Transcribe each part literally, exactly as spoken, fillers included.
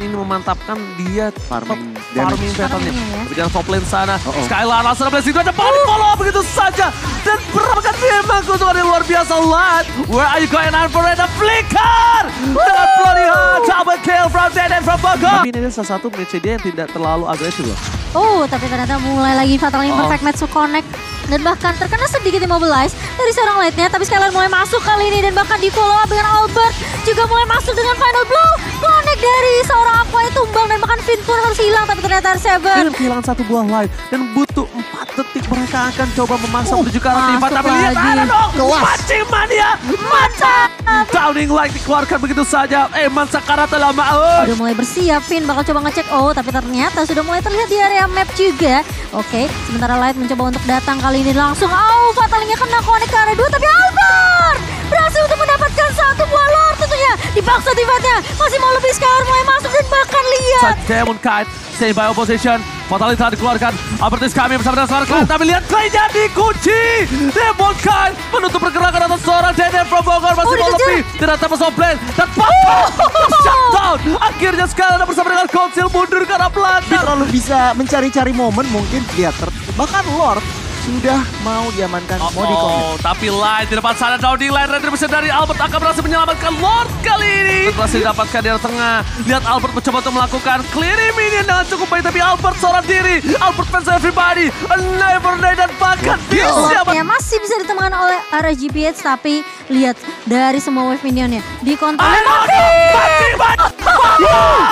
ini memantapkan dia Farming farming patternnya. ya. Tapi jangan top lane sana. Oh, oh. Skylar langsung ada situ aja balik follow begitu saja. Dan berapkan memang keuntungan yang luar biasa. Light, where are you going on for the flicker? Dengan Bloody Heart, double kill from Dead and from Bogor. Tapi ini adalah salah satu match dia yang tidak terlalu agresif loh. Oh, tapi ternyata mulai lagi Fatal Imperfect Oh. match to connect. Dan bahkan terkena sedikit immobilize dari seorang late-nya. Tapi Skylar mulai masuk kali ini. Dan bahkan di follow up dengan Albert. Juga mulai masuk dengan final blow. Connect dari seorang Aqua tumbang. Dan bahkan Finn pun harus hilang. Tapi ternyata R tujuh. Dengan kehilangan satu buah light. Dan butuh empat detik mereka akan coba memasang Uh, menuju ke arah Tifa. masuk Tapi lihat lagi. ada dong. Kelas. Mancing mania. Mantap. Downing light dikeluarkan begitu saja. Eman Sakara telah maut. Udah mulai bersiap, Finn bakal coba ngecek. Oh, tapi ternyata sudah mulai terlihat di area map juga. Oke, sementara Light mencoba untuk datang kali ini langsung. Oh, Fatalnya kena connect ke area dua. Tapi Albert berhasil untuk mendapatkan satu buah lore tentunya. Dipaksa tifatnya. Masih mau lebih Skylar mulai masuk dan bahkan lihat. Saat Demon Kite stay by opposition. Fatality telah dikeluarkan. Albert is coming bersama dengan seorang Clan. Tapi lihat Clay-nya dikunci. Demon Kite menutup pergerakan atas seorang Deden from Bogor. Masih Oh, mau dikejar. lebih. Tidak dapat soft lane. Dan Papa shutdown. Akhirnya Skylar bersama dengan Council mundur ke arah belakang. Terlalu bisa mencari-cari momen mungkin lihat ter- bahkan Lord sudah mau diamankan, Oh, mau di-connect. oh, tapi Light di depan sana, Downing Light retribution dari Albert akan berhasil menyelamatkan Lord kali ini. Berhasil didapatkan di arah tengah. Lihat Albert mencoba untuk melakukan clearing minion dengan cukup baik, tapi Albert seorang diri. Albert fans everybody, a never die dan bahkan dia siapa? Ya, masih bisa ditemukan oleh R G P H, tapi lihat dari semua wave minionnya dikontrol. Ayo, mancing, mancing.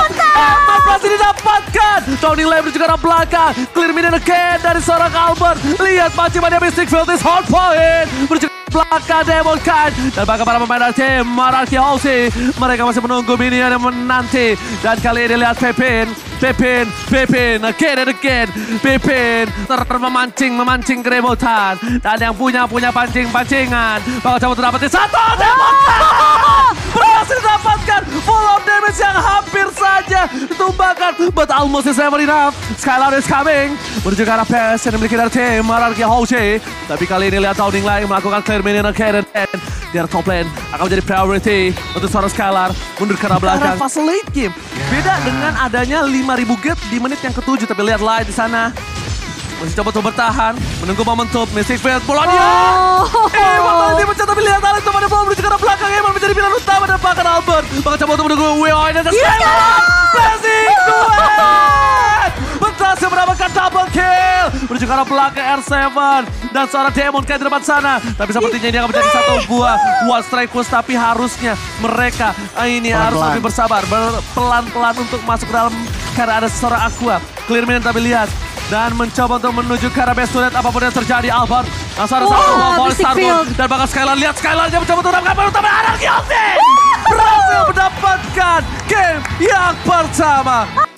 Eman berhasil didapatkan. Downing Light menuju ke arah belakang. Clear minion again dari seorang Albert. Lihat mancing mania Mystic Field is hard point. Menuju ke belakang Demon Kite. Dan bahkan para pemain dari tim Maraki House. Mereka masih menunggu minion yang menanti. Dan kali ini lihat Pepin. Pepin, Pepin, again and again. Pepin termemancing, memancing kerebutan. Dan yang punya, punya pancing-pancingan. Bakal coba untuk dapetin satu. Demon Kite berhasil dapatkan full of damage yang hampir saja ditumbangkan. But almost is never enough. Skylar is coming. Menuju ke arah P S yang dimiliki dari tim Maraki House. Tapi kali ini lihat Downing Light melakukan clear minion again and again. Di arah top lane akan menjadi priority untuk seorang Skylar. Mundur ke arah belakang. Fase late game. Beda dengan adanya lima ribu get di menit yang ketujuh. Tapi lihat Light di sana. Masih coba untuk bertahan. Menunggu momentum. Mystic Field. Bolanya. Oh. Eman tadi mencet. Tapi lihat Alex teman bola menuju ke arah belakang. Eman menjadi pilihan utama dan bahkan Albert. Bakal coba untuk menunggu Weon dan Skylar. Blazing Duet. Berhasil mendapatkan double kill. Menuju ke arah belakang R tujuh. Dan seorang Demon Kite di depan sana. Tapi sepertinya ini akan menjadi satu buah one strike push. Tapi harusnya mereka ini Pelan-pelan. harus lebih bersabar. Pelan-pelan untuk masuk ke dalam. Karena ada seorang Aqua. Clear minion tapi lihat. Dan mencoba untuk menuju ke arah best to apapun yang terjadi. Albert langsung ada Wah, satu buah Mystic Starboard. Field. Dan bahkan Skylar, lihat Skylar dia mencoba untuk mendapatkan baru utama Anarchy Ulti. Berhasil mendapatkan game yang pertama.